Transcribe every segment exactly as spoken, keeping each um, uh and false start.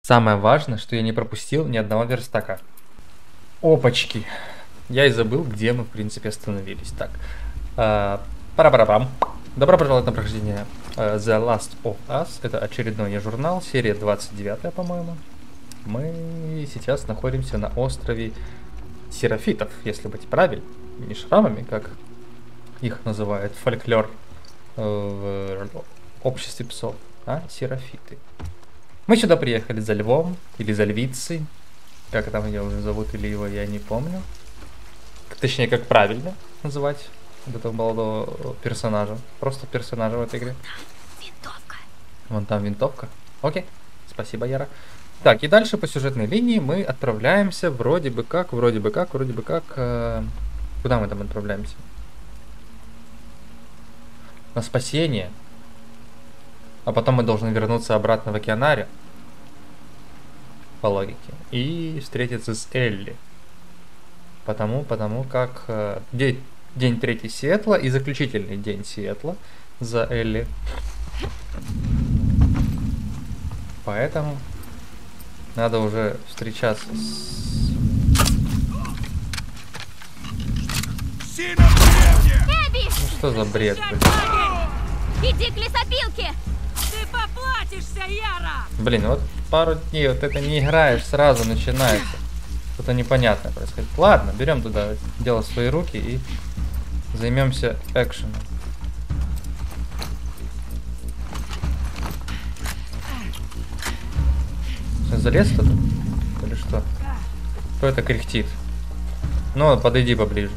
Самое важное, что я не пропустил ни одного верстака. Опачки. Я и забыл, где мы, в принципе, остановились. Так. Э, Пара-пара-пам. Добро пожаловать на прохождение uh, The Last of Us. Это очередной журнал, серия двадцать девятая, по-моему. Мы сейчас находимся на острове Серафитов, если быть правильно. Не шрамами, как их называют фольклор в обществе псов, а Серафиты. Мы сюда приехали за львом или за львицей. Как там ее уже зовут или его, я не помню. Точнее, как правильно называть этого молодого персонажа. Просто персонажа в этой игре. Винтовка. Вон там винтовка. Окей. Спасибо, Яра. Так, и дальше по сюжетной линии мы отправляемся вроде бы как, вроде бы как, вроде бы как... Э, куда мы там отправляемся? На спасение. А потом мы должны вернуться обратно в океанаре. По логике. И встретиться с Элли. Потому, потому как... Э, день, день третий Сиэтла и заключительный день Сиэтла за Элли. Поэтому... Надо уже встречаться с... Эбби! Ну что за бред, блин? Иди к лесопилке! Ты поплатишься, Яра! Блин, вот пару дней вот это не играешь, сразу начинается. Что-то непонятное происходит. Ладно, берем туда дело в свои руки и займемся экшеном. Залез туда? Или что? Кто это кряхтит? Ну, подойди поближе.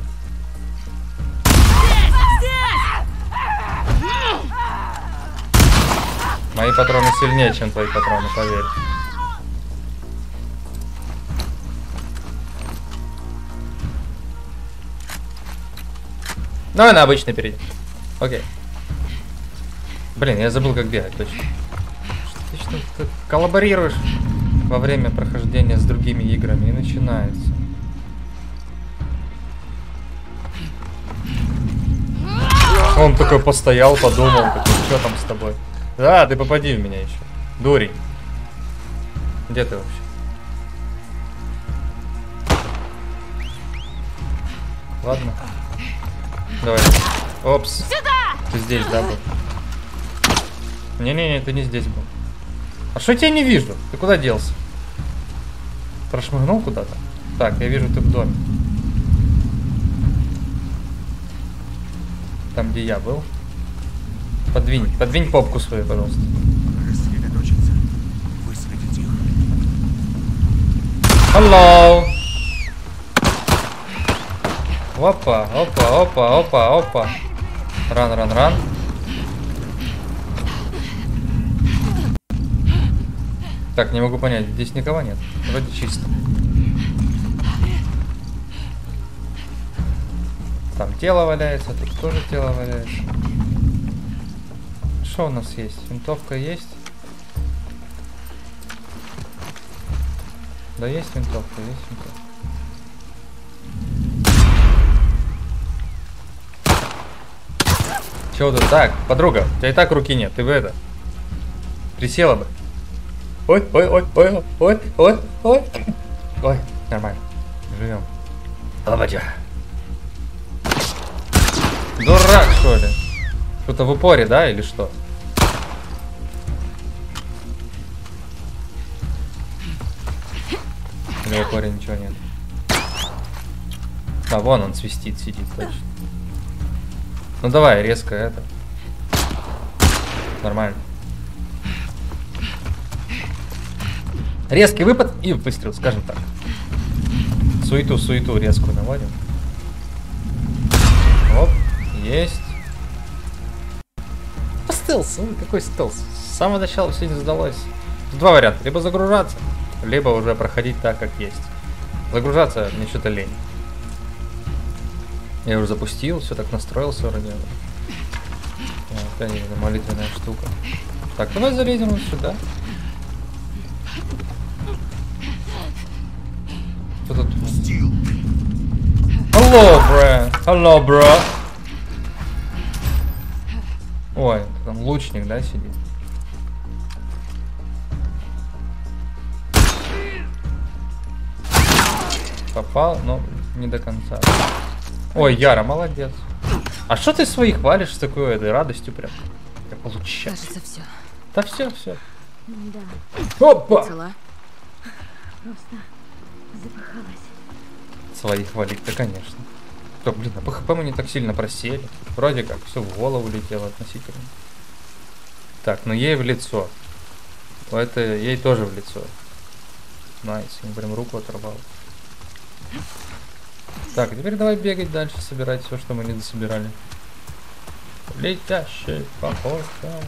Мои патроны сильнее, чем твои патроны, поверь. Давай на обычный перейдем. Окей. Блин, я забыл, как бегать, точно. Ты что, ты коллаборируешь во время прохождения с другими играми, и начинается. Он такой постоял, подумал, такой, что там с тобой? Да, ты попади в меня еще. Дурень. Где ты вообще? Ладно. Давай. Опс. Сюда! Ты здесь, да, был? Не-не-не, ты не здесь был. А что я тебя не вижу? Ты куда делся? Прошмыгнул куда-то? Так, я вижу, ты в доме. Там, где я был. Подвинь, подвинь попку свою, пожалуйста. Рассредоточиться. Выследить их. Hello! Опа, опа, опа, опа, опа. Ран, ран, ран. Так, не могу понять, здесь никого нет. Вроде чисто. Там тело валяется, тут тоже тело валяется. Что у нас есть? Винтовка есть? Да, есть винтовка, есть винтовка. Чего тут? Так, подруга, у тебя и так руки нет, ты бы это... Присела бы. Ой, ой, ой, ой, ой, ой, ой. Ой, нормально. Живем. Лободя. Дурак, что ли? Что-то в упоре, да, или что? Или в упоре ничего нет? А, вон он свистит, сидит, точно. Ну давай, резко это. Нормально. Резкий выпад и выстрел, скажем так. Суету, суету резкую наводим. Оп, есть. Стелс, ну какой стелс? С самого начала все не сдалось. Два варианта, либо загружаться, либо уже проходить так, как есть. Загружаться мне что-то лень. Я уже запустил, все так настроился вроде. Вот, это молитвенная штука. Так, давай залезем вот сюда. Что тут? Hello, bro. Hello, bro. Ой, там лучник, да, сидит? Попал, но не до конца. Ой, Яра, молодец. А что ты своих валишь с такой этой радостью прям? Я получаю. Кажется, все. Да все, все. Да, Опа! Цела. просто запыхалась. Своих валить, да конечно. То, блин, а по хп мы не так сильно просели. Вроде как, все в голову летело относительно. Так, ну ей в лицо. Это ей тоже в лицо. Найс, я прям руку оторвал. Так, теперь давай бегать дальше, собирать все, что мы не дособирали. Летящий похож.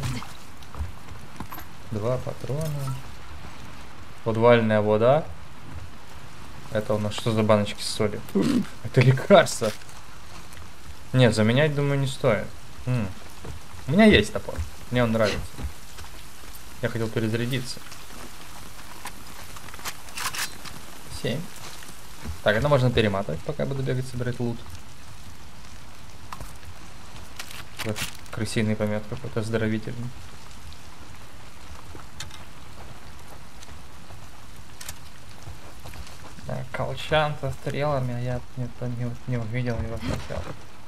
Два патрона. Подвальная вода. Это у нас что за баночки с солью? Это лекарство. Нет, заменять, думаю, не стоит. М. У меня есть топор. Мне он нравится. Я хотел перезарядиться. Семь. Так, это можно перематывать, пока я буду бегать, собирать лут. Вот крысиный помет какой-то оздоровительный. Так, колчан со стрелами, а я не, не, не увидел его сначала.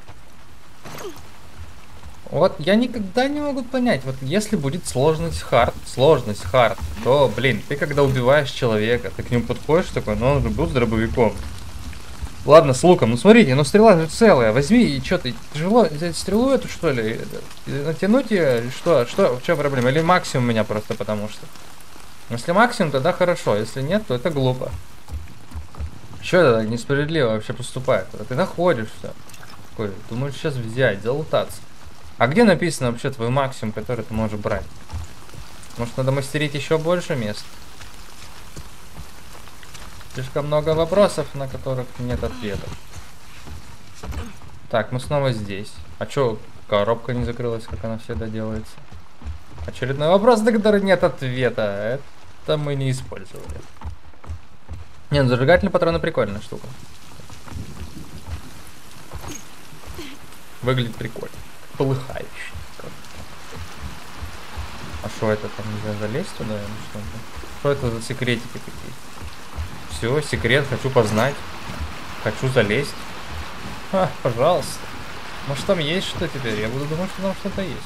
Вот я никогда не могу понять, вот если будет сложность хард, сложность хард, то, блин, ты когда убиваешь человека, ты к нему подходишь такой, ну он же был с дробовиком. Ладно, с луком, ну смотрите, ну стрела же целая, возьми и что ты, тяжело взять стрелу эту что ли, натянуть ее, что, что, в чем проблема, или максимум у меня просто потому что. Если максимум, тогда хорошо, если нет, то это глупо. Что это несправедливо вообще поступает? Ты находишься, такой, думаешь сейчас взять, залутаться. А где написано вообще твой максимум, который ты можешь брать? Может, надо мастерить еще больше мест? Слишком много вопросов, на которых нет ответов. Так, мы снова здесь. А чё, коробка не закрылась, как она всегда делается? Очередной вопрос, на который нет ответа. Это мы не использовали. Не, ну зажигательные патроны прикольная штука. Выглядит прикольно. Полыхающий. А что это там, нельзя залезть туда или что-то? Что это за секретики такие? Все, секрет, хочу познать. Хочу залезть. А, пожалуйста. Может там есть что теперь? Я буду думать, что там что-то есть.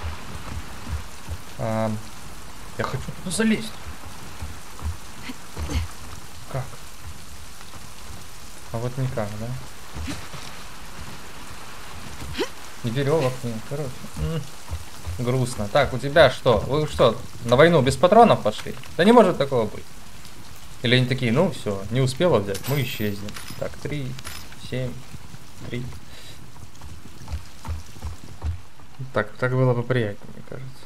А, я хочу туда залезть. Как? А вот никак, да? И веревок нет, короче. М-м, грустно. Так, у тебя что? Вы что, на войну без патронов пошли? Да не может такого быть. Или они такие, ну все, не успела взять, мы исчезнем. Так, три, семь, три. Так, так было бы приятнее, мне кажется.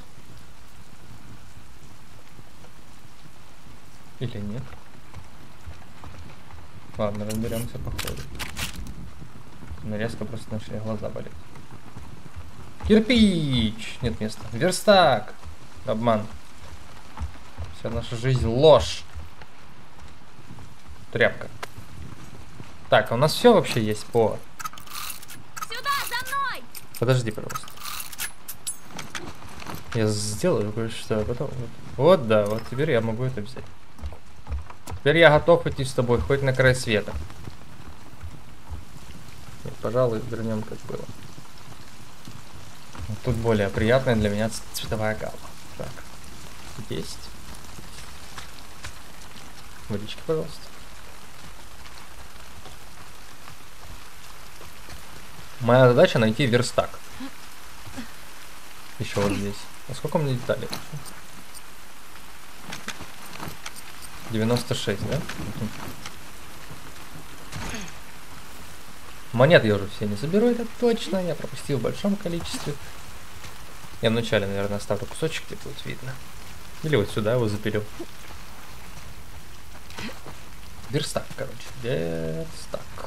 Или нет? Ладно, разберемся по ходу. Мы резко просто начали глаза болеть. Кирпич! Нет места. Верстак! Обман. Вся наша жизнь ложь. Тряпка. Так, а у нас все вообще есть по... Сюда, за мной! Подожди, пожалуйста. Я сделаю кое-что, а потом... Вот. Вот, да, вот теперь я могу это взять. Теперь я готов идти с тобой, хоть на край света. Нет, пожалуй, вернем как было. Вот тут более приятная для меня цветовая гамма. Так, есть. Водички, пожалуйста. Моя задача найти верстак. Еще вот здесь. А сколько мне деталей? девяносто шесть, да? Монет я уже все не заберу, это точно. Я пропустил в большом количестве. Я вначале, наверное, оставлю кусочек, где будет видно. Или вот сюда его запилю. Верстак, короче. Верстак.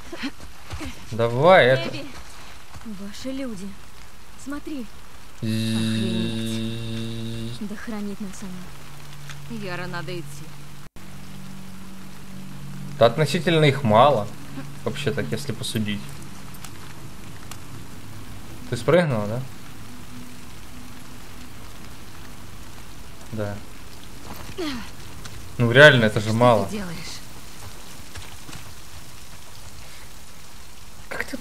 Давай это. Эбби, ваши люди. Смотри. Zzz. Да хранит нас она. Яра, надо идти. Да относительно их мало. Вообще так, если посудить. Ты спрыгнула, да? Да. Ну реально, это же Что мало. ты делаешь?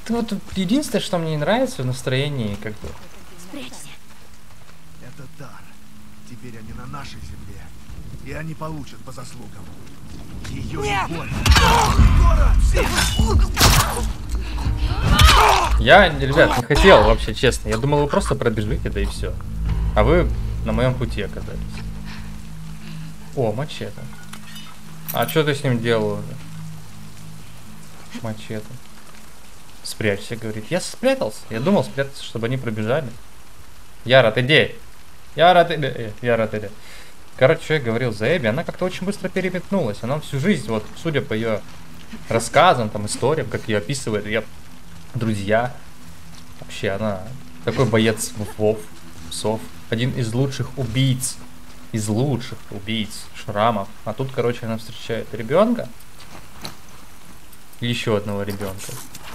Ты вот единственное, что мне не нравится в настроении, как бы. Спрячься. Это дар. Теперь они на нашей земле. И они получат по заслугам. Ее не больно. Я, ребят, не хотел вообще, честно. Я думал, вы просто пробежите, да и все. А вы на моем пути оказались. О, мачете. А что ты с ним делал уже? Мачете. Спрячься, говорит. Я спрятался. Я думал спрятаться, чтобы они пробежали. Яра, ты где? Яра, ты где? Яра, ты где? Короче, что я говорил за Эбби, она как-то очень быстро переметнулась. Она всю жизнь, вот, судя по ее рассказам, там, историям, как ее описывает ее друзья. Вообще, она такой боец вов, псов. Один из лучших убийц. Из лучших убийц шрамов. А тут, короче, она встречает ребенка. Еще одного ребенка.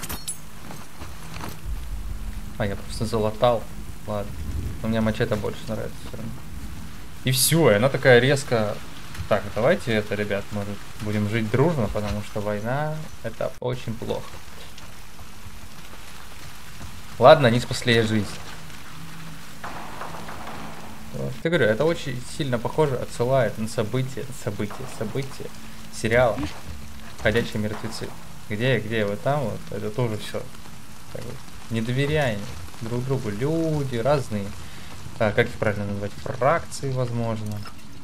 А, я просто залатал. Ладно. Но мне мачете больше нравится все равно. И все, и она такая резко... Так, давайте это, ребят, может, будем жить дружно, потому что война — это очень плохо. Ладно, они спасли ей жизнь. Вот, я говорю, это очень сильно похоже, отсылает на события, события, события сериала «Ходячие мертвецы». Где, где, вот там вот, это тоже все. Недоверяем друг другу. Люди разные. А, как их правильно назвать? Фракции, возможно.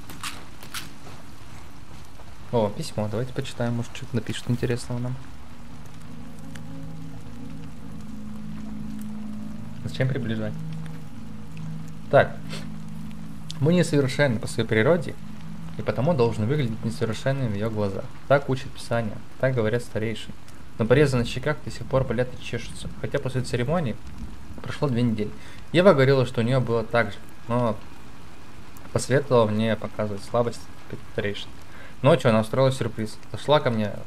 О, письмо. Давайте почитаем. Может, что-то напишут интересного нам. Зачем приближать? Так. Мы несовершенны по своей природе, и потому должны выглядеть несовершенными в ее глазах. Так учит Писание. Так говорят старейшины. Но порезы на щеках до сих пор болят и чешутся. Хотя после церемонии прошло две недели. Ева говорила, что у нее было так же, но посоветовала мне показывать слабость старейшин. Ночью она устроила сюрприз. Зашла ко мне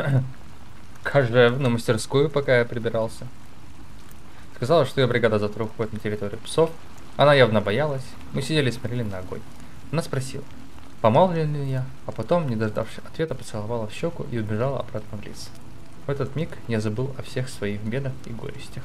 на мастерскую, пока я прибирался. Сказала, что ее бригада завтра уходит на территорию псов. Она явно боялась. Мы сидели и смотрели на огонь. Она спросила, помолвлен ли я, а потом, не дождавшись ответа, поцеловала в щеку и убежала обратно в лес. В этот миг я забыл о всех своих бедах и горестях.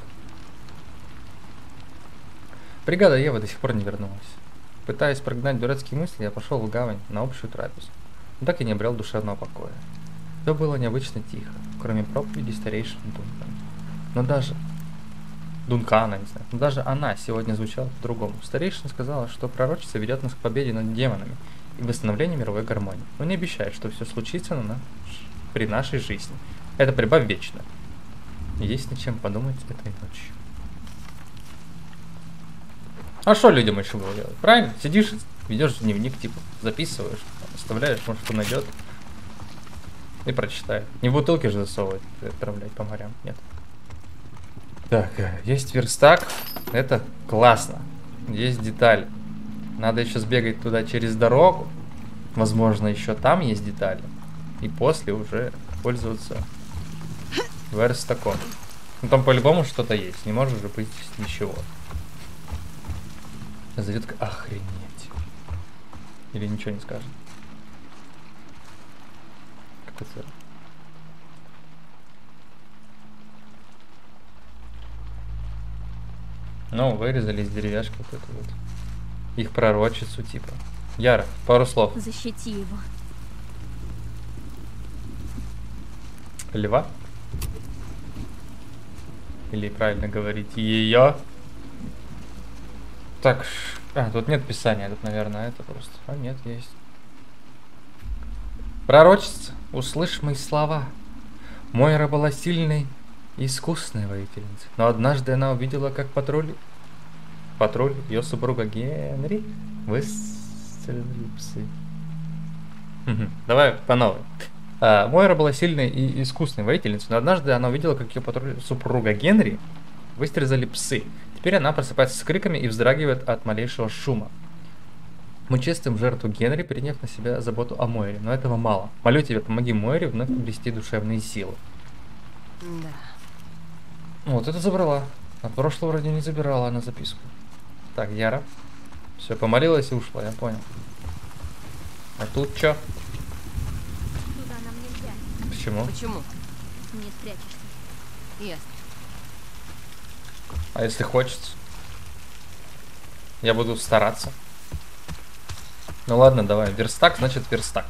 Бригада Евы до сих пор не вернулась. Пытаясь прогнать дурацкие мысли, я пошел в гавань на общую трапезу. Но так и не обрел душевного покоя. Все было необычно тихо, кроме проповеди старейшин Дункана. Но даже... Дункана, не знаю. Но даже она сегодня звучала по-другому. Старейшина сказала, что пророчица ведет нас к победе над демонами и восстановлению мировой гармонии. Но не обещает, что все случится на наш... при нашей жизни. Это борьба вечна. И есть над чем подумать этой ночью. А что людям еще было делать? Правильно? Сидишь, ведешь дневник, типа, записываешь, оставляешь, может, кто найдет и прочитает. Не в бутылке же засовывать, отправлять по морям, нет. Так, есть верстак, это классно. Есть детали. Надо еще сбегать туда через дорогу. Возможно, еще там есть детали. И после уже пользоваться верстаком. Ну там по-любому что-то есть, не может же быть ничего. Зайдет охренеть. Или ничего не скажет. Какой цель? Ну, вырезали из деревяшки вот эту вот. Их пророчицу, типа. Яра, пару слов. Защити его. Льва? Или правильно говорить ее? Так, а, тут нет писания, тут, наверное, это просто. А, нет, есть. Пророчица, услышь мои слова. Мойра была сильной и искусной воительницей, но однажды она увидела, как патруль, патруль, ее супруга Генри, выстрелили псы. Давай по новой. А, Мойра была сильной и искусной воительницей, но однажды она увидела, как ее патруль, супруга Генри, выстрелили псы. Теперь она просыпается с криками и вздрагивает от малейшего шума. Мы чествуем жертву Генри, приняв на себя заботу о Мойре, но этого мало. Молю тебя, помоги Мойре вновь обрести душевные силы. Да. Вот это забрала. От прошлого вроде не забирала она записку. Так, Яра. Все, помолилась и ушла, я понял. А тут что? Туда нам нельзя. Почему? Почему? Не спрячешься. Ясно. А если хочется? Я буду стараться. Ну ладно, давай. Верстак, значит верстак.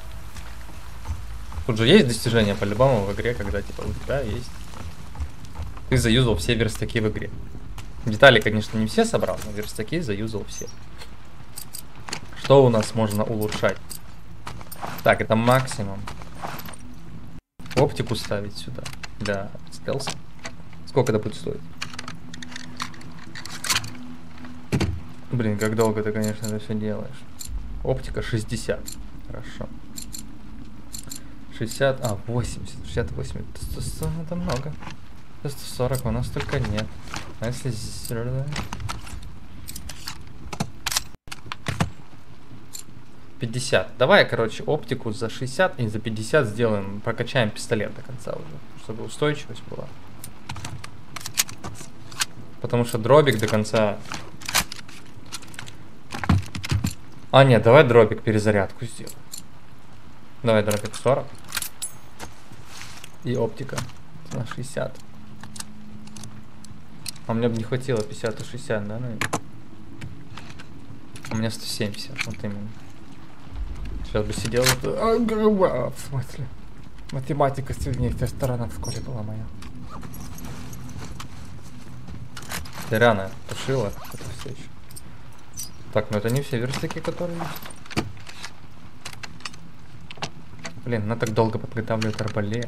Тут же есть достижения по-любому в игре, когда типа у тебя есть... Ты заюзал все верстаки в игре. Детали, конечно, не все собрал, но верстаки заюзал все. Что у нас можно улучшать? Так, это максимум. Оптику ставить сюда для стелса. Сколько это будет стоить? Блин, как долго ты, конечно, это все делаешь. Оптика шестьдесят. Хорошо. шестьдесят, а, восемьдесят, шестьдесят восемь. Это много. сто сорок у нас только нет. А если здесь... пятьдесят. Давай, короче, оптику за шестьдесят и за пятьдесят сделаем. Прокачаем пистолет до конца уже. Чтобы устойчивость была. Потому что дробик до конца... А, нет, давай дробик перезарядку сделаем. Давай дробик сорок. И оптика на шестьдесят. А мне бы не хватило пятьдесят и шестьдесят, да, наверное? У меня сто семьдесят, вот именно. Сейчас бы сидел... В смысле? Математика сильнейшая сторона в школе была моя. Ты рано тушила это все еще. Так, ну это не все верстаки, которые есть. Блин, она так долго подготавливает арбалет.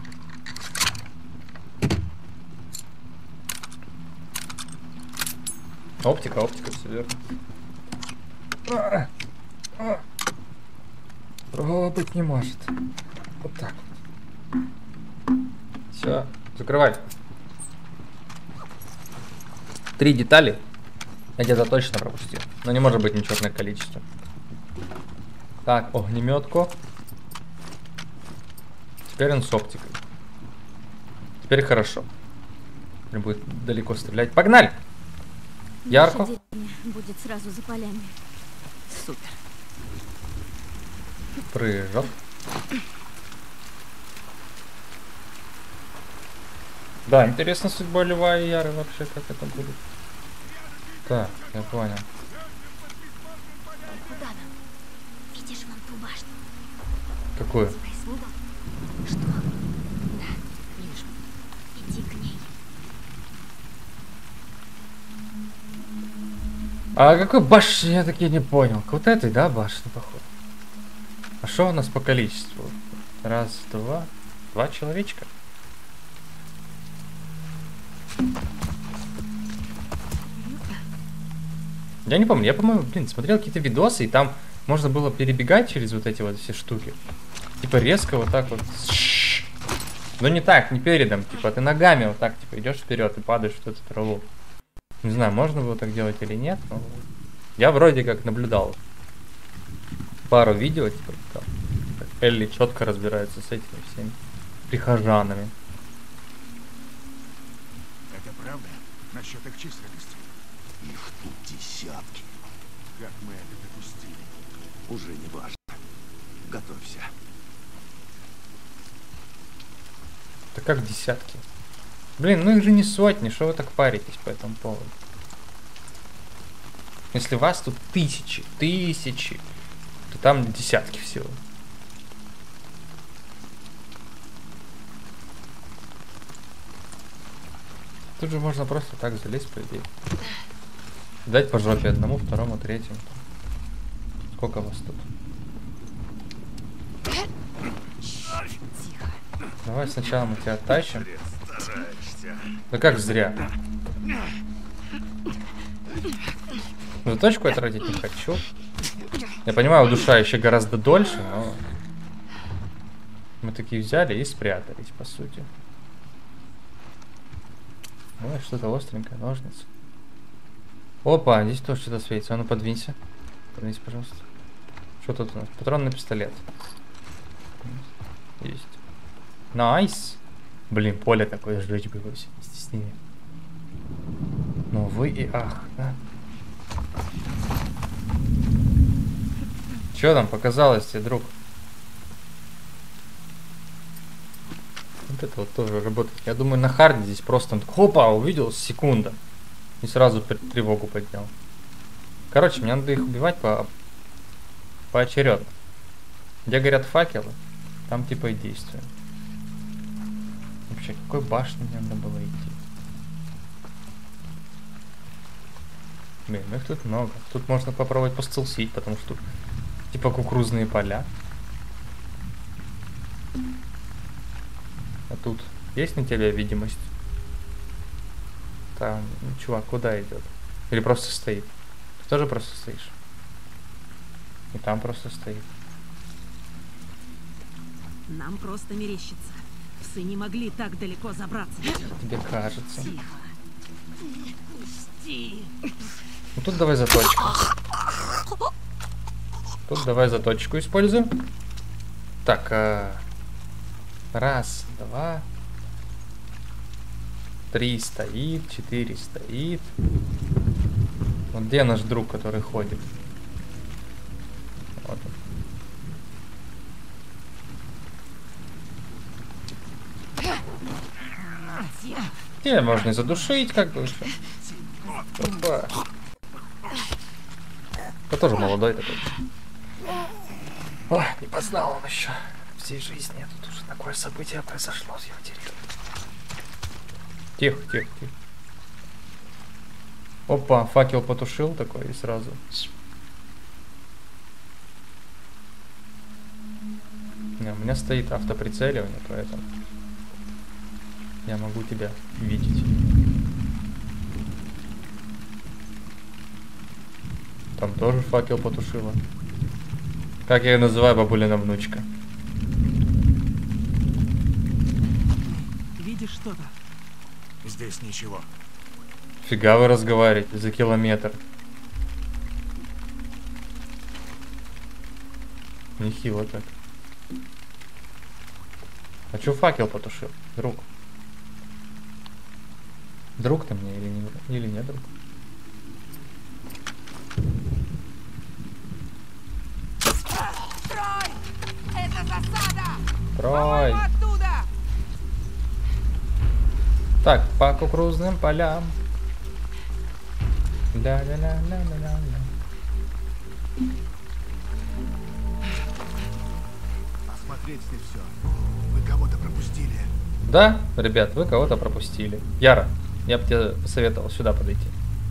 Оптика, оптика, все верно. А, а. Другого быть не может. Вот так вот. Все, закрывай. Три детали. Я где-то точно пропустил. Но не может быть нечетное количество. Так, огнеметку. Теперь он с оптикой. Теперь хорошо. Теперь будет далеко стрелять. Погнали! Ярко. Будет сразу за полями. Супер. Прыжок. Да, интересно судьба Льва и Яры вообще, как это будет. Так, я понял. Куда нам? Видишь вон ту башню? Какую? Что? Да, вижу. Иди к ней. А какой башни я таки не понял. К вот этой, да, башни, походу. А что у нас по количеству? Раз, два. Два человечка. Я не помню, я, по-моему, блин, смотрел какие-то видосы, и там можно было перебегать через вот эти вот все штуки. Типа резко вот так вот. Но не так, не передом, типа ты ногами вот так, типа идешь вперед и падаешь в эту траву. Не знаю, можно было так делать или нет, но я вроде как наблюдал пару видео, типа как Элли четко разбирается с этими всеми прихожанами. Это правда? Насчет их численности? Их тут десятки. Как мы это допустили? Уже не важно. Готовься. Да как десятки? Блин, ну их же не сотни, что вы так паритесь по этому поводу? Если вас тут тысячи, тысячи, то там десятки всего. Тут же можно просто так залезть, по идее. Дать по жопе одному, второму, третьему. Сколько вас тут? Давай сначала мы тебя тащим. Да как зря. Заточку я тратить не хочу. Я понимаю, удушающее гораздо дольше, но... Мы такие взяли и спрятались, по сути. Давай что-то остренькое, ножницы. Опа, здесь тоже что-то светится. А ну подвинься. Подвинься, пожалуйста. Что тут у нас? Патронный пистолет. Есть. Найс. Блин, поле такое сжечь бы вообще. Стеснение. Ну вы и ах, да? Чё там показалось тебе, друг? Вот это вот тоже работает. Я думаю, на харде здесь просто он так, хопа, увидел, секунда. И сразу тревогу поднял. Короче, мне надо их убивать по поочередно. Где горят факелы, там типа и действуем. Вообще, какой башни мне надо было идти? Блин, ну их тут много. Тут можно попробовать постелсить, потому что тут типа кукурузные поля. А тут есть на тебе видимость? Там, ну, чувак, куда идет? Или просто стоит? Ты тоже просто стоишь? И там просто стоит. Нам просто мерещится. Псы не могли так далеко забраться. Тебе кажется. Тихо. Пусти. Ну тут давай заточку. Тут давай заточку используем. Так, а... раз, два, три стоит, четыре стоит. Вот где наш друг, который ходит? Вот он. Или можно и задушить, как бы еще. Опа. Это тоже молодой такой. Ой, не познал он еще всей жизни. Тут уже такое событие произошло с его территорией. Тихо, тихо, тихо. Опа, факел потушил такой и сразу. Не, у меня стоит автоприцеливание, поэтому я могу тебя видеть. Там тоже факел потушила. Как я ее называю, бабулина внучка. Видишь что-то? Здесь ничего. Фига вы разговариваете за километр. Нехило так. А чё факел потушил, друг? Друг ты мне или не, или не друг? Трой! Это засада! Трой! Оттуда! Так, по кукурузным полям. Ля-ля-ля-ля-ля-ля. Осмотреть здесь все. Вы кого-то пропустили. Да, ребят, вы кого-то пропустили. Яра, я бы тебе посоветовал сюда подойти.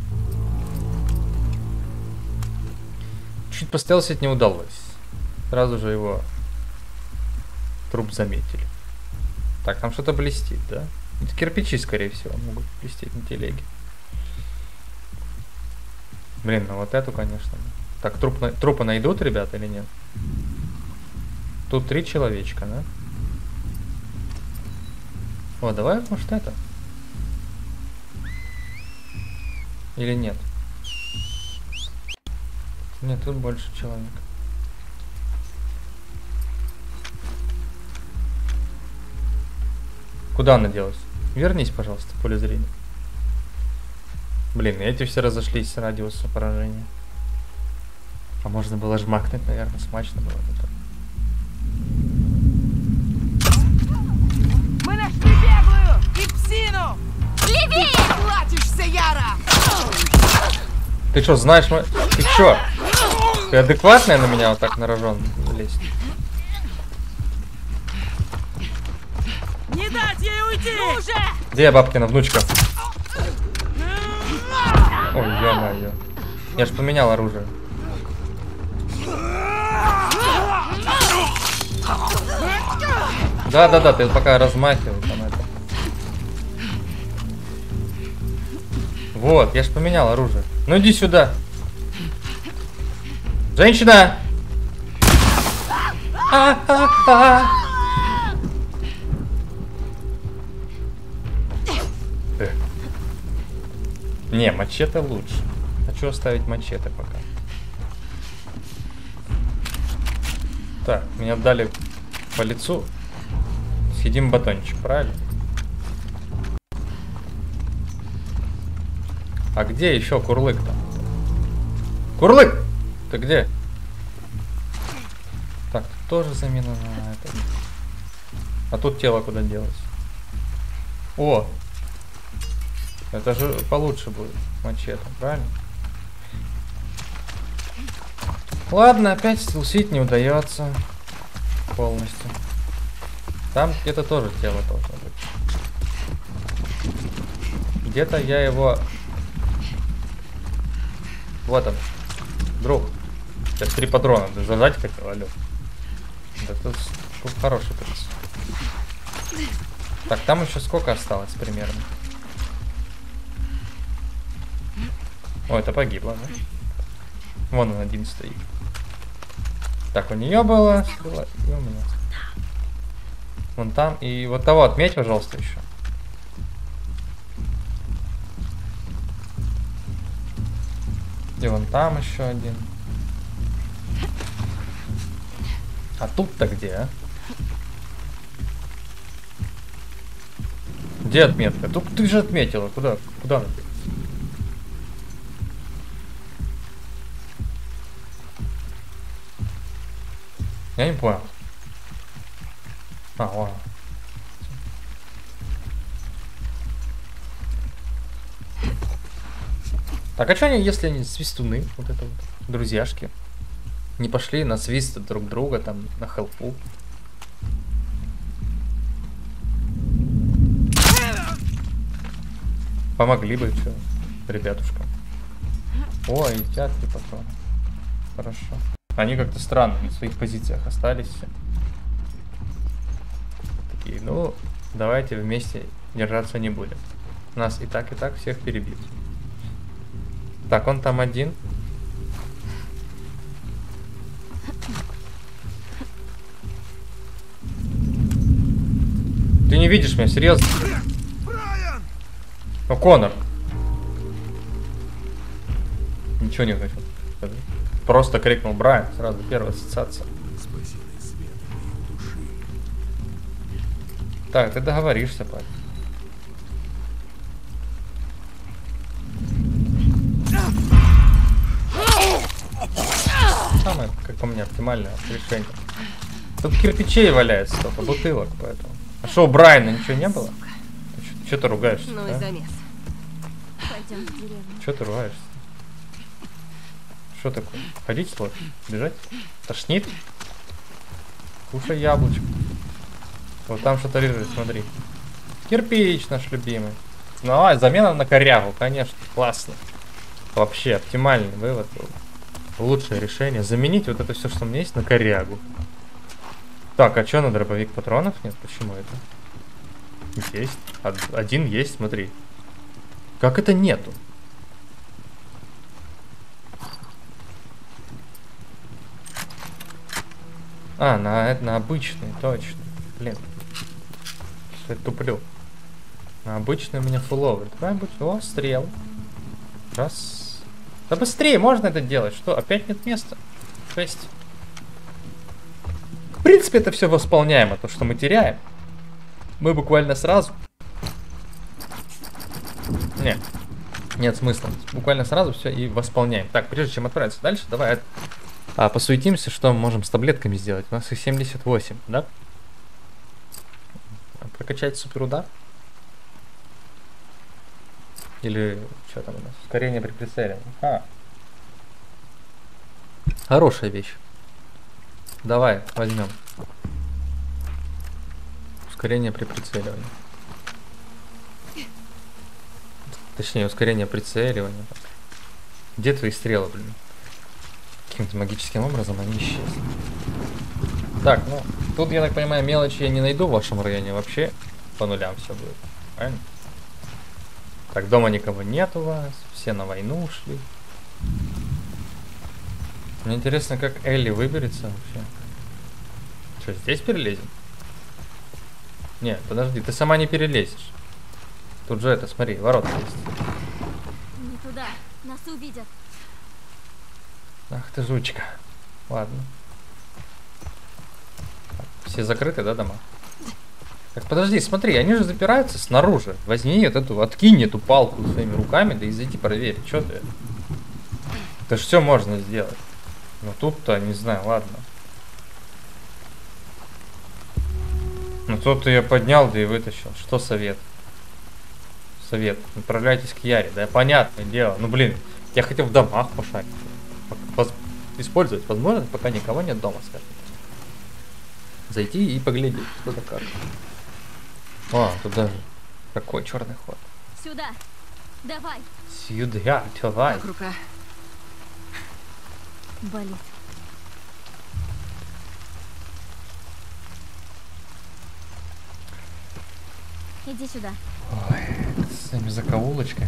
Чуть постелсить не удалось. Сразу же его труп заметили. Так, там что-то блестит, да? Это кирпичи, скорее всего, могут блестеть на телеге. Блин, ну вот эту, конечно. Так, труп, на... трупы найдут, ребята, или нет? Тут три человечка, да? О, давай, может, это? Или нет? Нет, тут больше человек. Куда она делась? Вернись, пожалуйста, в поле зрения. Блин, эти все разошлись с радиуса поражения. А можно было жмакнуть, наверное, смачно было бы так. Мы нашли беглую и псину! Левее! Платишься, Яра! Ты что, знаешь, мы... Ты что? Ты адекватная на меня вот так на рожон лезть? Не дать ей уйти! Ну же! Где бабкина внучка? Ой, ё-моё. Я ж поменял оружие. Да-да-да, ты пока размахивай там это. Вот, я ж поменял оружие. Ну иди сюда. Женщина! А-а-а! Э. Не, мачете лучше. Хочу оставить мачете пока. Так, меня дали по лицу. Съедим батончик, правильно? А где еще Курлык-то? Курлык! Ты где? Так, тут тоже замена на это. А тут тело куда делось? О! Это же получше будет. Мачете, правильно? Ладно, опять стелсить не удается полностью. Там где-то тоже тело должно быть. Где-то я его... Вот он. Друг. Сейчас три патрона. Ты зажать хотел, алё. Да тут, тут хороший приз. Так, там еще сколько осталось примерно? О, это погибло, да? Вон он один стоит. Так, у нее было, и у меня. Вон там. И вот того отметь, пожалуйста, еще. И вон там еще один. А тут-то где, а? Где отметка? Тут ты же отметила. Куда? Куда она? Я не понял. А, ладно. Так, а что они, если они свистуны, вот это вот, друзьяшки, не пошли на свист друг друга, там, на хелпу? Помогли бы, что, ребятушка. О, и тятки патроны. Хорошо. Они как-то странно на своих позициях остались все. Такие, ну, давайте вместе держаться не будем. Нас и так, и так всех перебьют. Так, он там один. Ты не видишь меня, серьезно? О, Конор. Ничего не хочу. Просто крикнул Брайан, сразу первая ассоциация. Так, ты договоришься, парень. Самое, как по мне, оптимальное решение. Тут кирпичей валяется только, бутылок, поэтому. А что, у Брайана ничего не было? Что ты ругаешься? Ну и замес. Пойдем в деревню. Что ты ругаешься? Что такое? Ходить сложно? Бежать? Тошнит? Кушай яблочко. Вот там что-то лежит, смотри. Кирпич наш любимый. Ну, а замена на корягу, конечно, классно. Вообще, оптимальный вывод был. Лучшее решение. Заменить вот это все, что у меня есть, на корягу. Так, а что на дробовик патронов нет? Почему это? Есть. Один есть, смотри. Как это нету? А, на, на обычный, точно. Блин. Что я туплю? На обычный у меня фуловый. Давай будь. О, стрел. Раз. Да быстрее можно это делать. Что? Опять нет места? Шесть. В принципе, это все восполняемо. То, что мы теряем. Мы буквально сразу. Нет. Нет смысла. Буквально сразу все и восполняем. Так, прежде чем отправиться дальше, давай а, посуетимся, что мы можем с таблетками сделать. У нас их семьдесят восемь, да? Прокачать суперудар? Или что там у нас? Ускорение при прицеливании. А. Хорошая вещь. Давай, возьмем. Ускорение при прицеливании. Точнее, ускорение прицеливания. Где твои стрелы, блин? Каким-то магическим образом они исчезли. Так, ну, тут, я так понимаю, мелочи я не найду в вашем районе вообще. По нулям все будет. Правильно? Так, дома никого нет у вас. Все на войну ушли. Мне интересно, как Элли выберется вообще. Что, здесь перелезем? Нет, подожди, ты сама не перелезешь. Тут же это, смотри, ворота есть. Не туда, нас увидят. Ах ты жучка. Ладно. Все закрыты, да, дома? Так, подожди, смотри, они же запираются снаружи. Возьми вот эту, откинь эту палку своими руками, да и зайди проверь. Что ты? Это ж все можно сделать. Но тут-то, не знаю, ладно. Ну тут я поднял, да и вытащил. Что совет? Совет. Направляйтесь к Яре. Да, понятное дело. Ну блин, я хотел в домах пошарить. Воз... Использовать возможность, пока никого нет дома, скажем. Зайти и поглядеть, что это как. О, тут даже какой черный ход. Сюда. Давай. Сюда, давай. Как рука? Болит. Иди сюда. Ой, с этими закоулочками.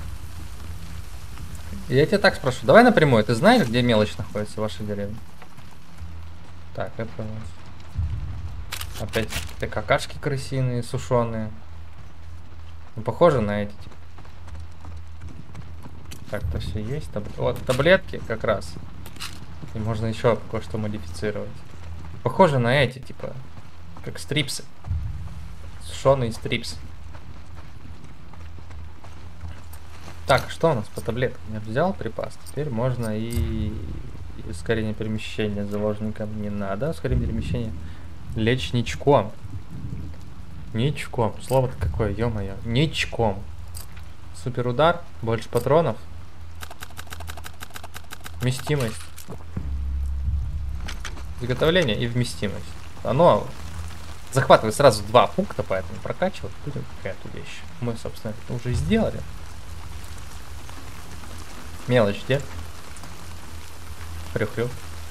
Я тебя так спрошу, давай напрямую, ты знаешь, где мелочь находится в вашей деревне? Так, это у нас опять какие-то какашки крысиные, сушеные. Ну, похоже на эти. Типа. Так, то все есть. Таб... Вот, таблетки как раз. И можно еще кое-что модифицировать. Похоже на эти, типа, как стрипсы. Сушеные стрипсы. Так, что у нас по таблеткам? Я взял припас. Теперь можно и... и ускорение перемещения заложникам не надо. Ускорение перемещения лечь ничком. Ничком. Слово-то какое, ё-моё. Ничком. Супер удар. Больше патронов. Вместимость. Изготовление и вместимость. Оно захватывает сразу два пункта, поэтому прокачивать будем какая-то вещь. Мы, собственно, это уже сделали. Мелочь где? Хрю-хрю.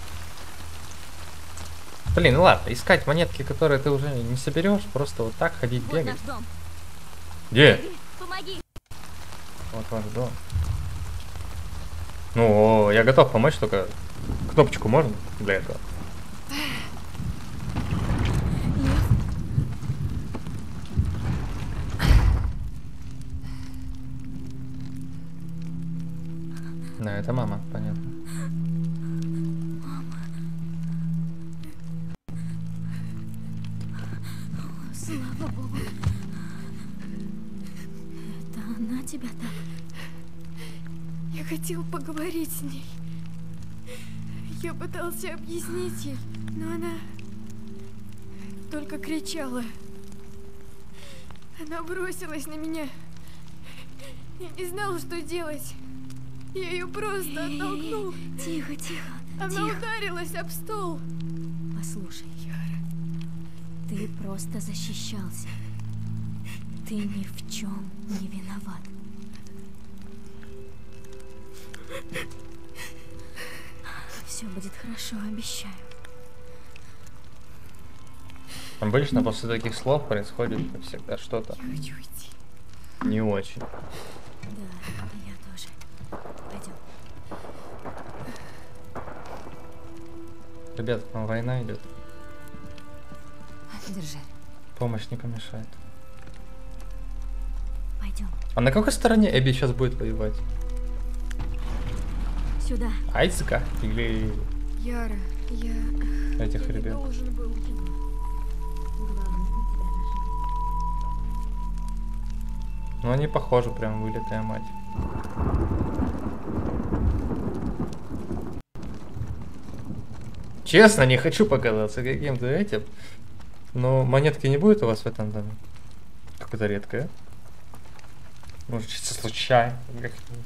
Блин, ну ладно, искать монетки, которые ты уже не соберешь, просто вот так ходить, Вот бегать. наш дом. Где? Помоги. Вот ваш дом. Ну, я готов помочь, только кнопочку можно для этого? Да, это мама, понятно. Слава богу. Это она тебя так. Я хотел поговорить с ней. Я пытался объяснить ей, но она только кричала. Она бросилась на меня. Я не знала, что делать. Я ее просто оттолкнул. Тихо, тихо. Она тихо. ударилась об стол. Послушай, Яра, ты просто защищался. Ты ни в чем не виноват. Все будет хорошо, обещаю. Обычно после таких слов происходит, как всегда, что-то Я хочу уйти. не очень. Да, я тоже. Пойдем. Ребят, там война идет. Держи. Помощь не помешает. Пойдем. А на какой стороне Эбби сейчас будет воевать? Сюда. Айзека или Яра, я... этих я не ребят? должен был. Главное, мы тебя нашли. Ну они похожи, прям вылитая мать. Честно, не хочу показаться каким-то этим. Но монетки не будет у вас в этом доме? Какое-то редкое. Может, чисто случайно. Как-нибудь.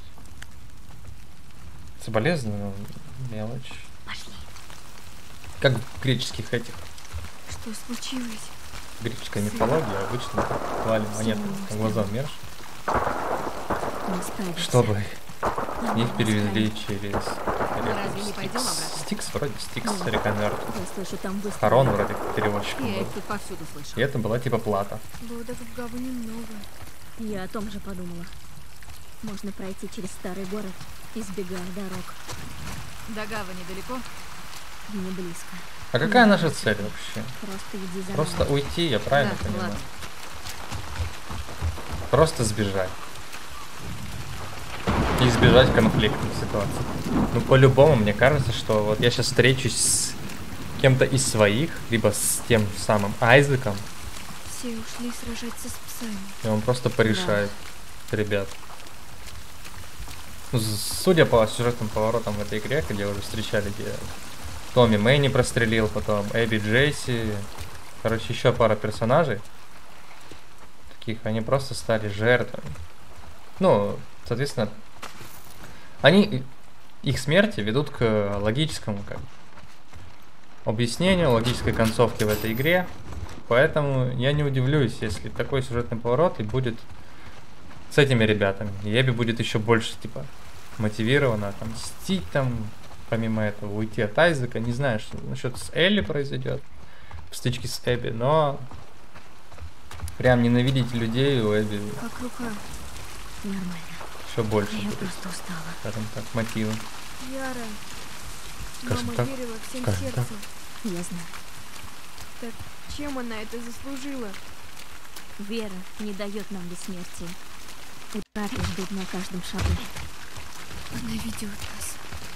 Соболезную, но мелочь. Пошли. Как в греческих этих. Что случилось? Греческая мифология обычно клали монеты на глаза умерших, Мы справимся. чтобы Нам их надо перевезли справиться. через разве не реку пойдем Стикс. обратно? Стикс вроде, Стикс, Да. река мертвых. Я слышу там выстрелы. Харон вроде переводчиком Я был. их тут повсюду слышу. И это была типа плата. Лодок в гавани много. Я о том же подумала. Можно пройти через старый город, избегая дорог. До гавани далеко? Не близко. А какая наша цель вообще? Просто иди за Просто мной. уйти, я правильно Да, понимаю? ладно. Просто сбежать. И избежать конфликтных ситуаций. Ну, по-любому, мне кажется, что вот я сейчас встречусь с кем-то из своих, либо с тем самым Айзеком, Все ушли сражаться с псами. и он просто порешает ребят. Ну, с- судя по сюжетным поворотам в этой игре, где уже встречали, где Томми Мэй не прострелил, потом Эбби Джесси, Короче, еще пара персонажей. Таких, они просто стали жертвами. Ну, соответственно, они, их смерти ведут к логическому как, объяснению, логической концовке в этой игре. Поэтому я не удивлюсь, если такой сюжетный поворот и будет с этими ребятами. И Эбби будет еще больше, типа, мотивирована, там, мстить, там, помимо этого, уйти от Айзека. Не знаю, что насчет с Элли произойдет в стычке с Эбби, но прям ненавидеть людей у Эбби Как рука. Нормально. еще больше Я будет, просто устала. скажем так, мотивы. Яра, Скажем мама так, верила всем скажем сердцем. Я знаю. Так чем она это заслужила? Вера не дает нам бессмертия. Утраты ждут на каждом шагу. Она ведет нас.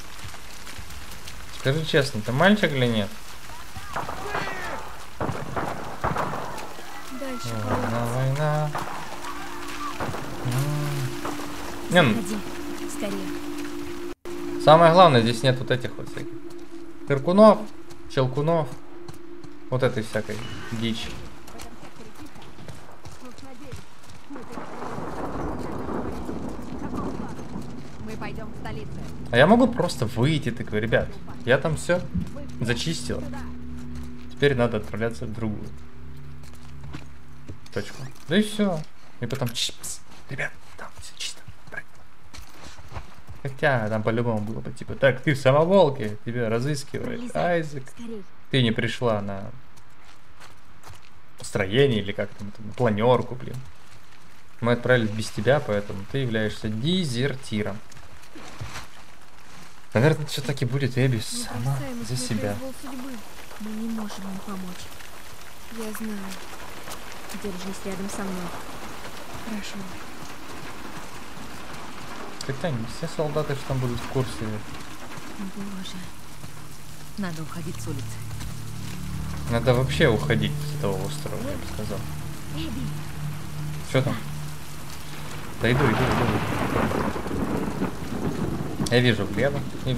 Скажи честно, ты мальчик или нет? Дальше Война, война. Не, ну, Ходи, скорее. самое главное, здесь нет вот этих вот всяких тыркунов, щелкунов, вот этой всякой дичи. Мы пойдем в столицу. А я могу просто выйти, такой, ребят, я там все зачистил. Теперь надо отправляться в другую точку. Да и все. И потом, чипс, ребят, там все чисто. Хотя там по-любому было бы типа, так, ты в самоволке, тебя разыскивает Пролезай, Айзек. скорей. Ты не пришла на строение или как там, на планерку, блин. Мы отправились без тебя, поэтому ты являешься дезертиром. Наверное, все-таки будет Эбби Мы сама бросаем их за на себя. произвол судьбы. Мы не можем им помочь. Я знаю. Держись рядом со мной. Хорошо. Хотя не все солдаты, что там будут в курсе. Боже. Надо уходить с улицы. Надо вообще уходить с этого острова, я бы сказал. Эбби, Что там? Да иду, иду, иду. Я вижу влево. И...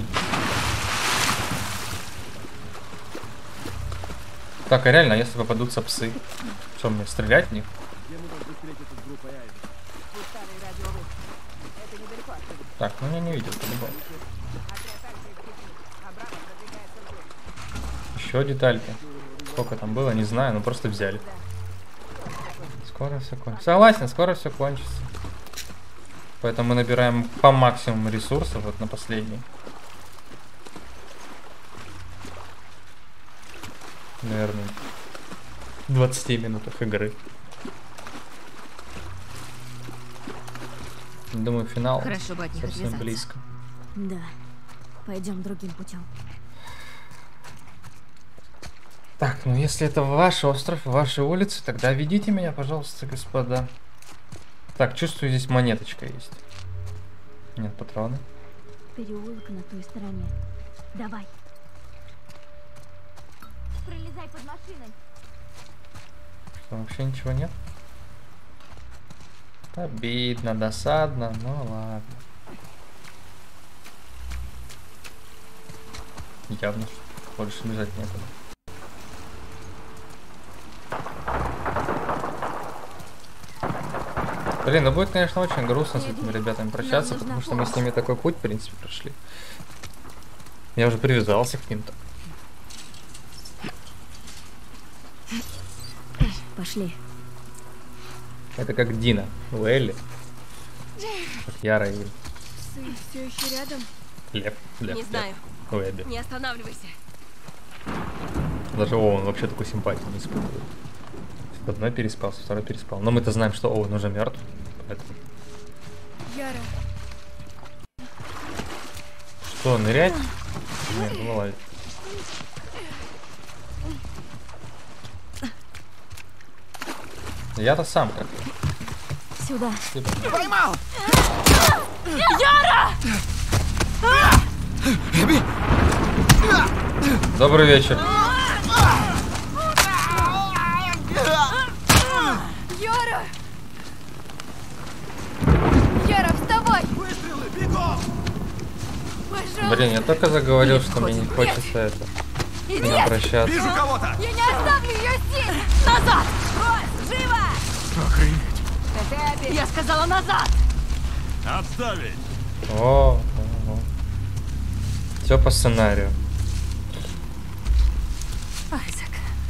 Так, а реально, если попадутся псы, что мне, стрелять в них? Так, ну я не видел, по-любому. Еще детальки. Сколько там было, не знаю, но просто взяли. Скоро все кончится. Согласен, скоро все кончится. Поэтому мы набираем по максимуму ресурсов вот на последний. Наверное, в двадцати минутах игры. Думаю, финал Хорошо бы от них совсем отвязаться. близко. Да. Пойдем другим путем. Так, ну если это ваш остров, ваши улицы, тогда ведите меня, пожалуйста, господа. Так, чувствую, здесь монеточка есть. Нет, патроны. Переулок на той стороне. Давай. Пролезай под машиной. Что, вообще ничего нет? Обидно, досадно, ну ладно. Явно, что больше бежать некуда. Блин, ну будет, конечно, очень грустно с этими ребятами прощаться, потому что мы с ними такой путь, в принципе, прошли. Я уже привязался к ним-то. Пошли. Это как Дина у Элли. Как Яра и Псы все еще рядом? Лев. Лев, Не Лев. знаю. У Эбби. Не останавливайся. Даже Оуэн вообще такой симпатии не испытывает. С одной переспал, с второй переспал. Но мы-то знаем, что Оуэн уже мертв. Поэтому... Яра, Что, нырять? Нет, ну ладно. Я-то сам как. Сюда. Поймал! Добрый вечер. Яра! Яра, вставай! Выстрелы, бегом! Пожалуйста! Блин, я только заговорил, Нет, что мне не хватит. хочется это. Не обращаться. Вижу кого-то! Я не оставлю ее здесь! Назад! Брось! Живо! Охренеть! Я сказала назад! Отставить! О, все по сценарию. Айзек,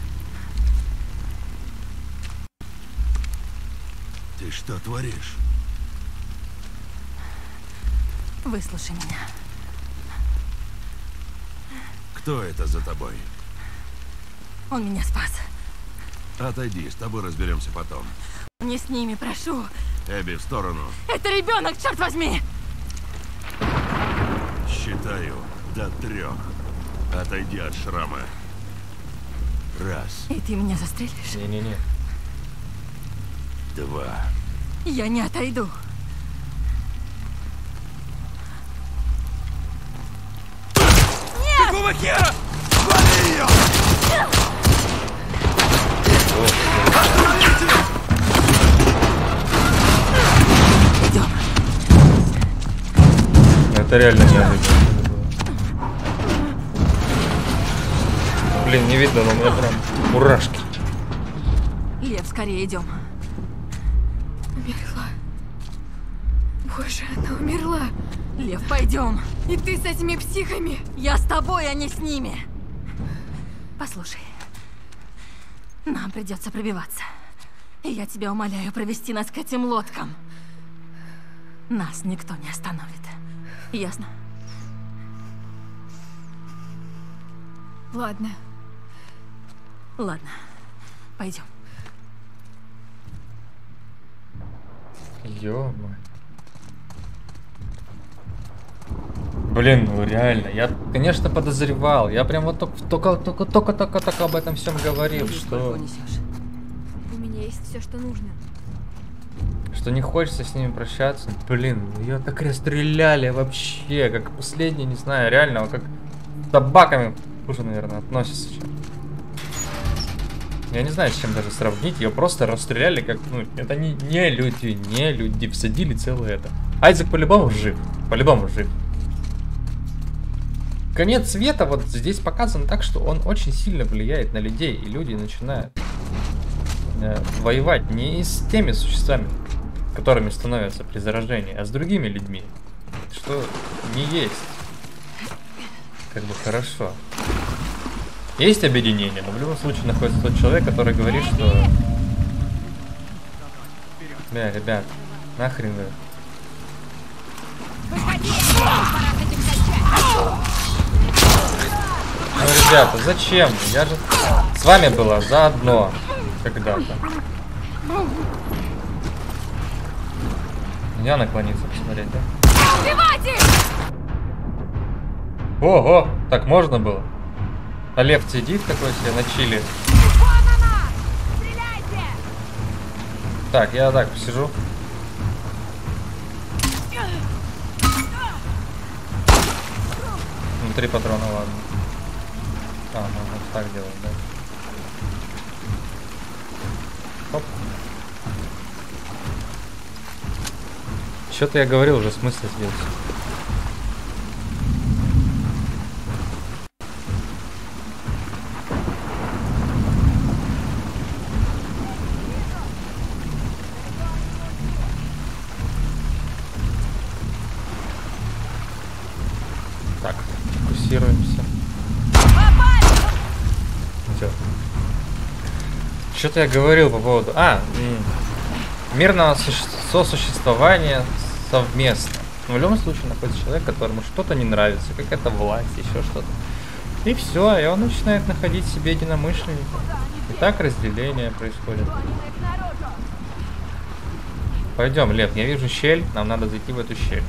Ты что творишь? выслушай меня. Кто это за тобой? Он меня спас. Отойди, с тобой разберемся потом. Не с ними, прошу. Эбби, в сторону. Это ребенок, черт возьми! Считаю до трех. Отойди от шрама. Раз, И ты меня застрелишь? Не-не-не. два. Я не отойду. Какого хера? Вали ее! Идем. Это реально неожиданно было. Блин, не видно, но у меня прям мурашки. Лев, скорее идем. Умерла. Боже, она умерла. Лев, пойдем. И ты с этими психами. Я с тобой, а не с ними. Послушай, нам придется пробиваться. И я тебя умоляю провести нас к этим лодкам. Нас никто не остановит. Ясно? Ладно. Ладно, пойдем. Ё-моё. Блин, ну реально, я, конечно, подозревал. Я прям вот только, только, только, только, только об этом всем говорил, что, У меня есть все, что нужно. что не хочется с ними прощаться. Блин, ее так расстреляли вообще, как последний, не знаю, реально, как с собаками уже, наверное, относятся. Я не знаю, с чем даже сравнить. Ее просто расстреляли, как, ну, это не, не люди, не люди, всадили целое это. Айзек по-любому жив, по-любому жив. Конец света вот здесь показан так, что он очень сильно влияет на людей, и люди начинают э, воевать не с теми существами, которыми становятся при заражении, а с другими людьми, что не есть как бы хорошо. Есть объединение, но в любом случае находится тот человек, который говорит, что... Бля, ребят, нахрен вы. Ну, ребята, зачем? Я же с вами была заодно когда-то. Меня наклониться посмотреть, да? Ого, так можно было? А лев сидит такой себе на чили. Так, я так посижу. Ну, три патрона, ладно. А, можно так делать, да? Хоп. Что-то я говорил, уже смысл сбился. Так, фокусируемся. Что-то я говорил по поводу... А, мирного сосуществования совместно. Но в любом случае находится человек, которому что-то не нравится, какая-то власть, еще что-то. И все, и он начинает находить себе единомышленников. И так разделение происходит. Пойдем, Лев, я вижу щель, нам надо зайти в эту щель.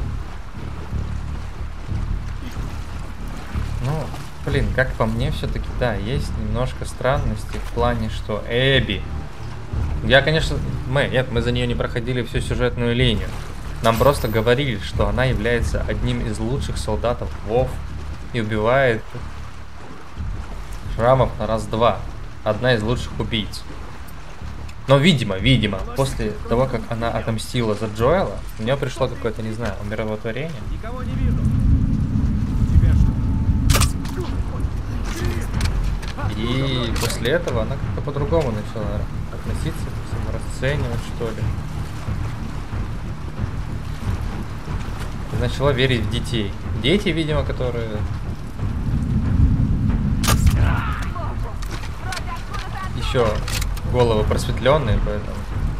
Ну, блин, как по мне, все-таки, да, есть немножко странности в плане, что Эбби. Я, конечно, мы, нет, мы за нее не проходили всю сюжетную линию. Нам просто говорили, что она является одним из лучших солдатов ВОВ и убивает шрамов на раз-два. Одна из лучших убийц. Но, видимо, видимо, после того, как она отомстила за Джоэла, у нее пришло какое-то, не знаю, умиротворение. Никого не вижу. И после этого она как-то по-другому начала относиться, расценивать, что ли. И начала верить в детей. Дети, видимо, которые... еще головы просветленные, поэтому...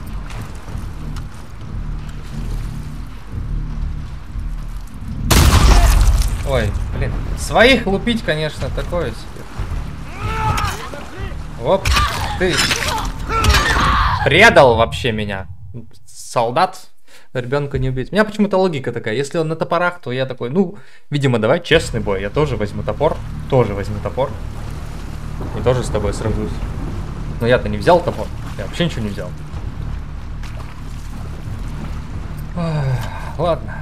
Ой, блин. Своих лупить, конечно, такое себе. Оп, ты предал вообще меня. Солдат ребенка не убить. У меня почему-то логика такая. Если он на топорах, то я такой, ну, видимо, давай честный бой. Я тоже возьму топор. Тоже возьму топор. И тоже с тобой сражусь. Но я-то не взял топор. Я вообще ничего не взял. Ох, ладно.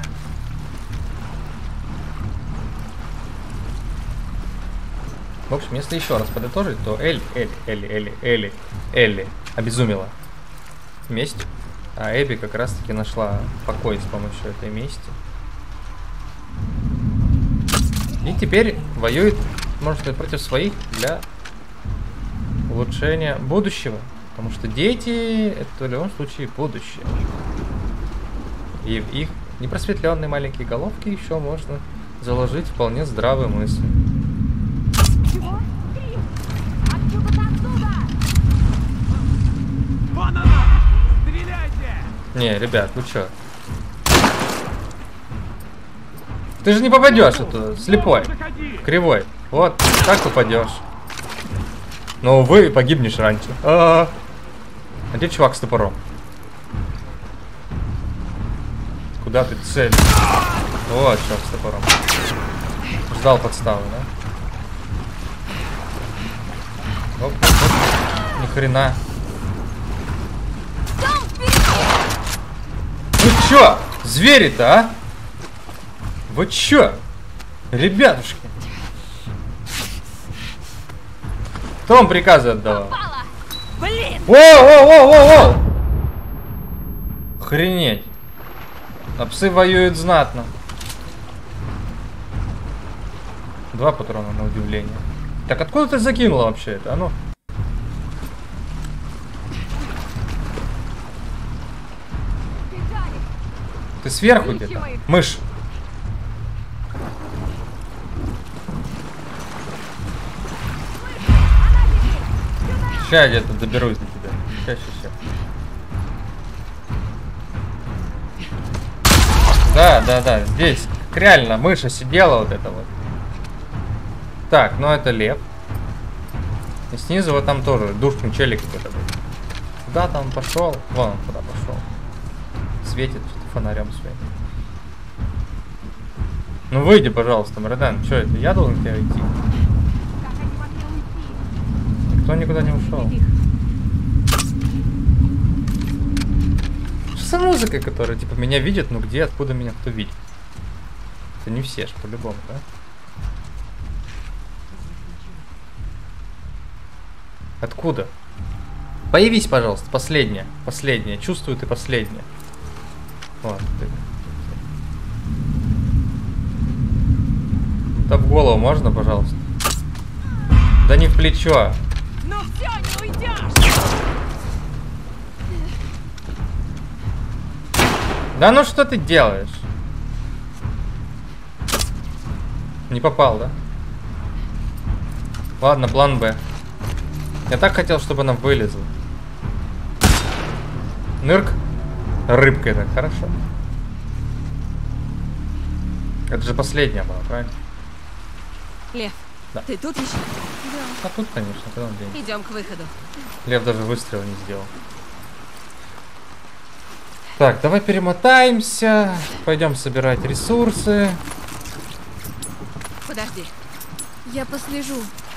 В общем, если еще раз подытожить, то Элли, Элли, Элли, Элли, Элли, Элли обезумела местью, а Эбби как раз-таки нашла покой с помощью этой мести. И теперь воюет, можно сказать, против своих для улучшения будущего. Потому что дети — это в любом случае будущее. И в их непросветленные маленькие головки еще можно заложить вполне здравые мысли. Не, ребят, вы чё? Ты же не попадешь, это слепой, кривой. Вот, так попадешь. Но, увы, погибнешь раньше. А, -а, -а. а где чувак с топором? Куда ты цель? Вот чувак с топором. Ждал подставы, да? Оп, оп, оп. Ни хрена. Ну чё, звери-то, а? Вы чё, ребятушки? Кто вам приказы отдавал? Воу-воу-воу-воу-воу! Охренеть. А псы воюют знатно. Два патрона на удивление. Так, откуда ты закинула вообще это? А ну. Ты сверху где-то? Мышь. Сейчас я где-то доберусь до тебя. Сейчас, сейчас, сейчас. Да, да, да. Здесь реально мыша сидела вот это вот. Так, ну это лев. И снизу вот там тоже душный челик какой-то был. Куда там пошел? Вон он куда пошел. Светит. Фонарем светит. Ну выйди, пожалуйста, Мрадан. Что это? Я должен тебя идти? Никто никуда не ушел. Что за музыка, которая типа меня видит, но где, откуда меня кто видит? Это не все ж по-любому, да? Откуда? Появись, пожалуйста, последняя. Последняя. Чувствую, ты последняя. Вот, ты. Да в голову можно, пожалуйста? Да не в плечо. Ну все, не уйдешь! Да ну что ты делаешь? Не попал, да? Ладно, план Б. Я так хотел, чтобы она вылезла. Нырк. Рыбкой так, хорошо. Это же последняя была, правильно? Лев, да. Ты тут еще? Да. А тут, конечно, куда он денется? Идем к выходу. Лев даже выстрел не сделал. Так, давай перемотаемся. Пойдем собирать ресурсы. Подожди. Я послежу.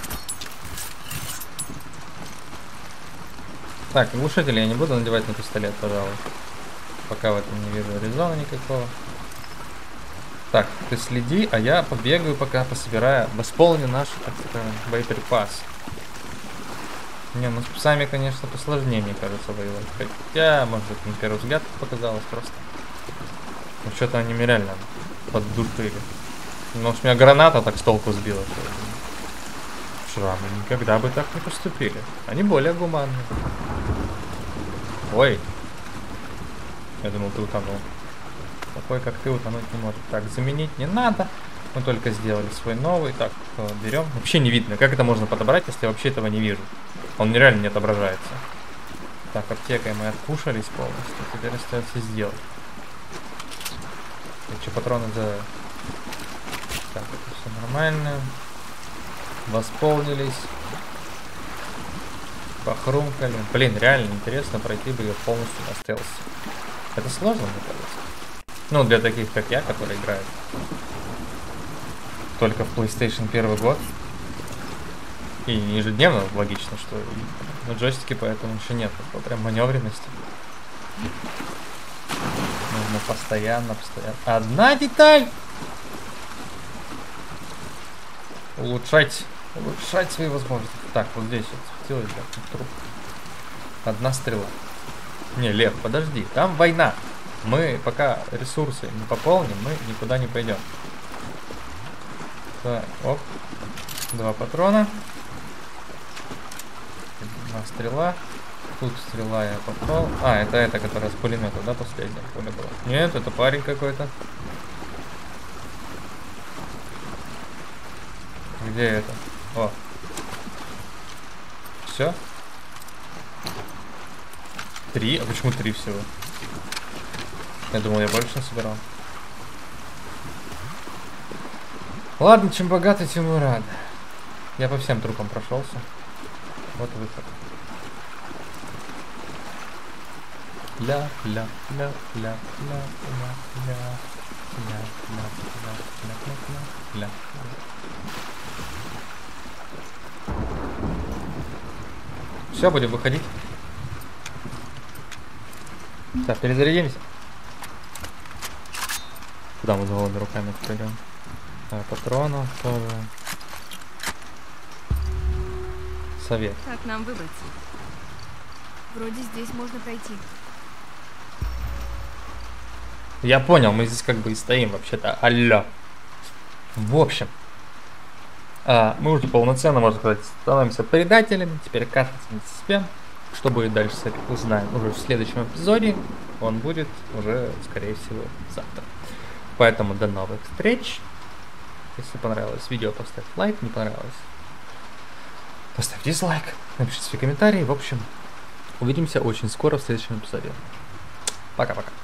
Так, глушитель я не буду надевать на пистолет, пожалуй. Пока в этом не вижу резона никакого. Так, ты следи, а я побегаю, пока пособираю, восполню наш, так скажем, боеприпас. Не, ну с псами, конечно, посложнее, мне кажется, воевать. Хотя, может быть, на первый взгляд показалось просто. Ну что-то они меня реально поддушили. Ну уж меня граната так с толку сбила. Шрамы никогда бы так не поступили. Они более гуманны. Ой. Я думал, ты утонул. Такой, как ты, утонуть не может. Так, заменить не надо. Мы только сделали свой новый. Так, берем. Вообще не видно. Как это можно подобрать, если я вообще этого не вижу? Он нереально не отображается. Так, аптекой мы откушались полностью. Теперь остается сделать. Эти патроны за... Так, это все нормально. Восполнились. Похрумкали. Блин, реально интересно пройти бы ее полностью на стелсе. Это сложно, мне кажется. Ну, для таких, как я, которые играют только в PlayStation первый год. И не ежедневно, логично, что и на джойстике, поэтому еще нет такой прям маневренности. Нужно постоянно, постоянно. Одна деталь! Улучшать, улучшать свои возможности. Так, вот здесь вот светилось, да, тут труп. Одна стрела. Не, Лев, подожди, там война. Мы пока ресурсы не пополним, мы никуда не пойдем. Так, оп. Два патрона. Одна стрела. Тут стрела я попал. А, это это, которая с пулемета, да, последняя пуля была? Нет, это парень какой-то. Где это? О. Все? Три? А почему три всего? Я думал, я больше собирал. Ладно, чем богатый, тем и рад. Я по всем трупам прошелся. Вот выход. Ля, ля, ля, ля, ля, ля, ля, ля, ля, ля, ля, ля. Все, будем выходить. Так, перезарядимся. Куда мы с голыми руками пойдем? А, патронов тоже. Совет. Как нам выбраться? Вроде здесь можно пройти. Я понял, мы здесь как бы и стоим вообще-то. Алло. В общем. А, мы уже полноценно, можно сказать, становимся предателями. Теперь каждый себе. Что будет дальше с этим, узнаем уже в следующем эпизоде. Он будет уже, скорее всего, завтра. Поэтому до новых встреч. Если понравилось видео, поставь лайк. Не понравилось, поставь дизлайк. Напишите свои комментарии. В общем, увидимся очень скоро в следующем эпизоде. Пока-пока.